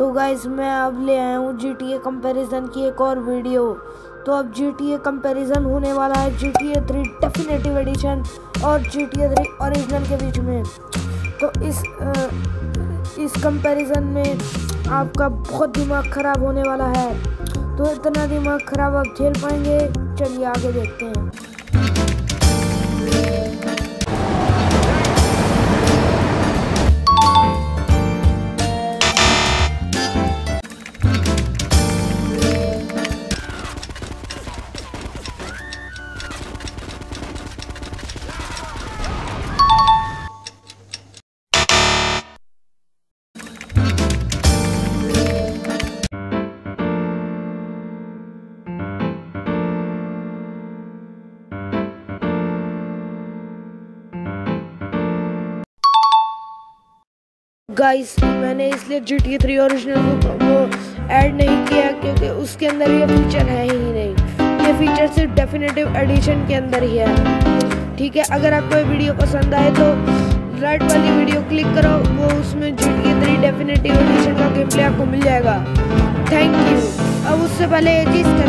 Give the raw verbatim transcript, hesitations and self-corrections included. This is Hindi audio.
तो गाइस मैं अब ले आया हूँ जी टी ए कंपैरिजन की एक और वीडियो। तो अब जी टी ए कंपैरिजन होने वाला है G T A three definitive edition और G T A three original के बीच में। तो इस आ, इस कंपैरिजन में आपका बहुत दिमाग ख़राब होने वाला है। तो इतना दिमाग ख़राब आप झेल पाएंगे? चलिए आगे देखते हैं। गाइस मैंने इसलिए G T A three original को वो ऐड नहीं किया क्योंकि उसके अंदर ये फीचर है ही नहीं। ये फीचर सिर्फ डेफिनेटिव एडिशन के अंदर ही है। ठीक है, अगर आपको ये वीडियो पसंद आए तो राइट वाली वीडियो क्लिक करो, वो उसमें G T A three definitive edition का गेम प्ले आपको मिल जाएगा। Thank you. अब उससे पहले जिस